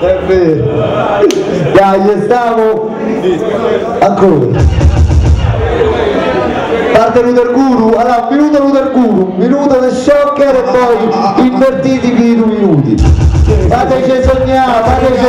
È vero. Dai, stiamo ancora. Parte Luther Guru, allora minuto Luther Guru, minuto del shocker e poi invertiti per 2 minuti. Fateci sognare, fateci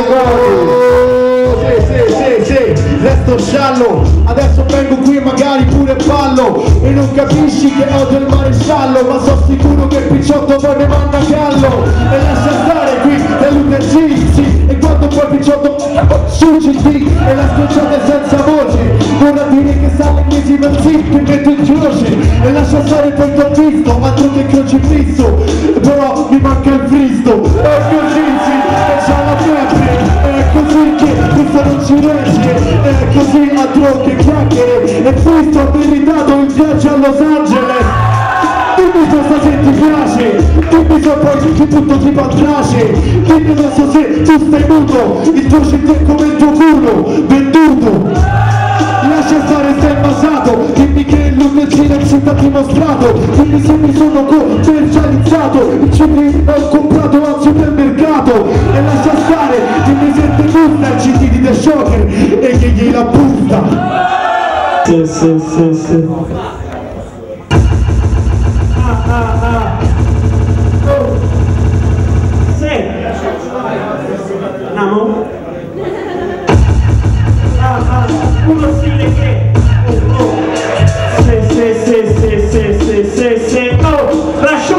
cose. Sì, resto sciallo, adesso vengo qui e magari pure ballo e non capisci che odio il maresciallo, ma sono sicuro che il picciotto poi ne manda a gallo e lascia stare qui Luther G, sì, e quando poi il picciotto sul CD e la schiacciate senza voce, vorrà dire che sa l'ennesima zip che metto in croce e lascia stare poi t'ho visto, altro che crocifisso, però mi manca il fristo, e così sì, e c'ha la febbre, è così che questa non ci regge, è così a droghe, chiacchiere, e poi sto abilitato in viaggio a Los Angeles. Dimmi cosa se ti piace, dimmi se poi ti butto tipo a trace, dimmi adesso se tu stai muto, il tuo CD è come il tuo culo, venduto. Lascia stare sei basato, dimmi che il Luther ci t'ha dimostrato, dimmi se mi sono commercializzato, il CD l'ho comprato al supermercato, e lascia stare, dimmi se ti gusta il CD di The Shocker e che gliela busta. Sì. Andiamo? Uno stile che lascio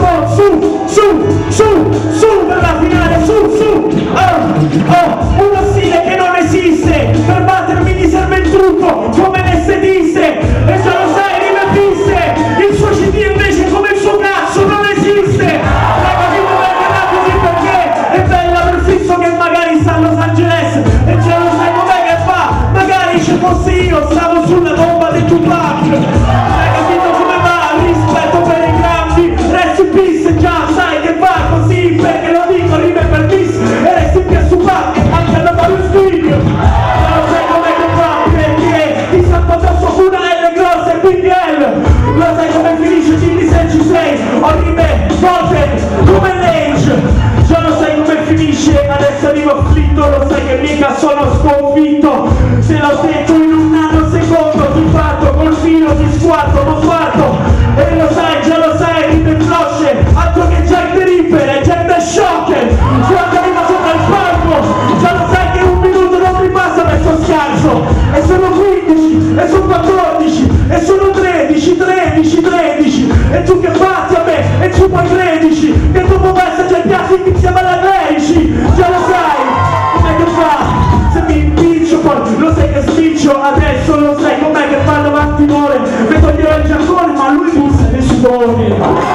su per la finale, su uno stile che non esiste, per battermi mi serve il trucco come le sediste, e già lo sai rime fisse, il suo CD invece come il suo cazzo non esiste, capito così perché è bella per fisso che magari sta a Los Angeles, e già lo sai com'è che fa, magari ci fossi io stavo sulla bomba di Tupac, hai capito come va, rispetto per i grandi, rest in peace, già sai che va così perché lo dico rime per bis, e rest in peace Tupac anche da fare un figlio, già lo sai com'è che va perché ti sta addosso una L grossa e quindi L, lo sai come finisce, dimmi se ci sei, ho rime volte come l'Age, già lo sai come finisce, adesso arrivo afflitto, lo sai che mica sono sconfitto, te l'ho detto in un nanosecondo, ti fatto col filo ti squarto, non fatto, e lo sai, già lo sai, rime flosce, altro che Jack the Ripper e Jack the Shocker, quando arriva sopra il palco, già lo sai che un minuto non mi passa per sto scarso, e sono 15, e sono 14, e sono 13, e tu che fatti a me, e tu poi 13, che dopo messaggio ai piatti iniziamo alla 13, già lo sai, com'è che fa, se mi impiccio poi, lo sai che spiccio, adesso lo sai com'è che fanno avanti more, mi toglierò il giaccone, ma lui bussa nei sudori.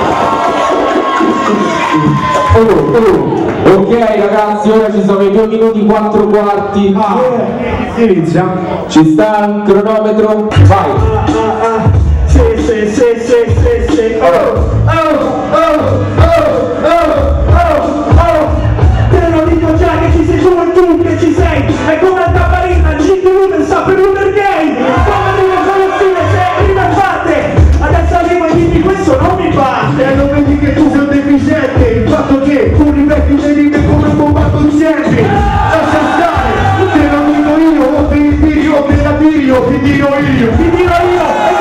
Ok ragazzi, ora ci sono i 2 minuti 4 quarti. Inizia. Ci sta il cronometro? Vai. Te lo dico già che ci sei tu e tu che ci sei, è come la tapparina, il G di Luther sta per Luther Gay, come arrivo con lo stile, se prima fatte, adesso arrivo e dimmi questo non mi batte, E non vedi che tu sei un deficiente, il fatto che tu rivecchi le rime come un bombato insieme, lascia stare, te lo dico io, o te li tiri o te la tiri o ti dirò io. ti dirò io,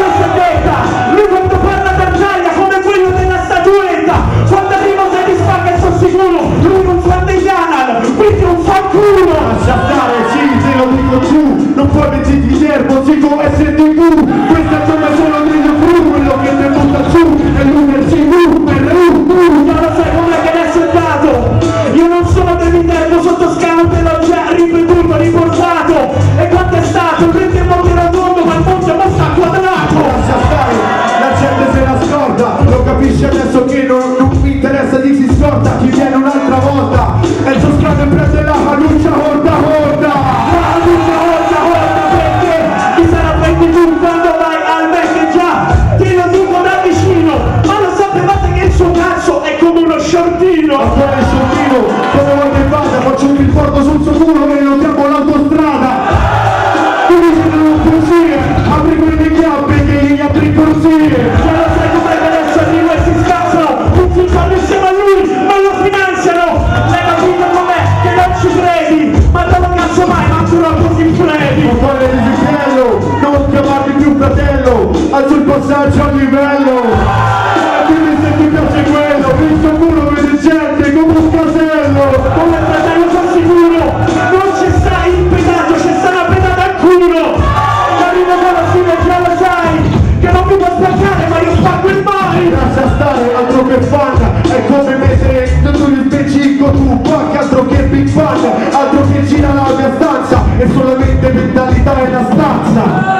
passaggio a livello. Dimmi se ti piace quello, visto culo vedi gente come un casello. Come fratello sono sicuro, non c'è sta il pedaggio, c'è sta una pedata al culo. Arrivo con la fine, già lo sai, che non mi può spaccare ma io spacco il mare. Lascia stare, altro che fan, è come mettere tu il pecicco tu, qualche altro che Big Fan, altro che gira la mia stanza, è solamente mentalità e la stanza.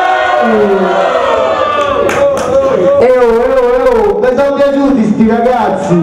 Mi sono piaciuti sti ragazzi,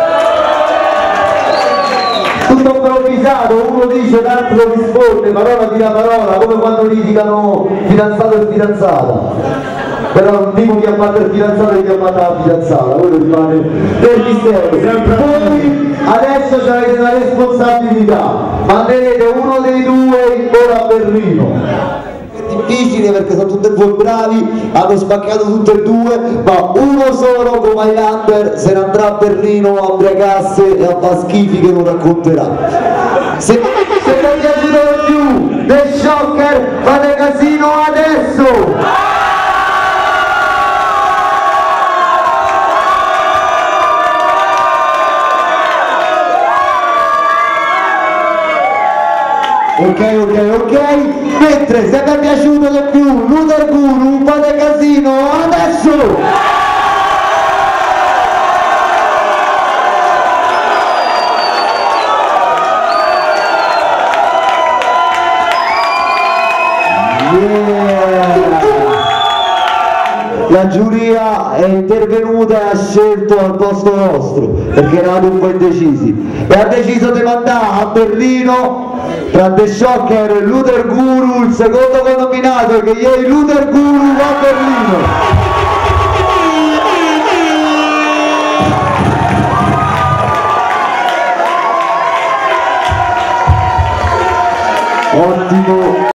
tutto improvvisato, uno dice l'altro risponde, parola tira parola, come quando litigano fidanzato e fidanzata. Però non dico chi ha fatto il fidanzato e chi ha fatto la fidanzata, quello rimane per mistero. Voi adesso avete una responsabilità, manderete uno dei due in volo a Berlino. Difficile perché sono tutti e due bravi, hanno spaccato tutte e due, ma uno solo come Highlander se ne andrà a Berlino a ubriacarsi e a far schifi che non racconterà. Se non vi aiuto più The Shocker, fate casino adesso! Ok, mentre se vi è piaciuto di più Luther Guru, fate casino adesso! La giuria è intervenuta e ha scelto al posto nostro perché eravamo un po' indecisi e ha deciso di mandare a Berlino tra The Shocker e Luther Guru il secondo connominato, che ieri Luther Guru va a Berlino. Ottimo.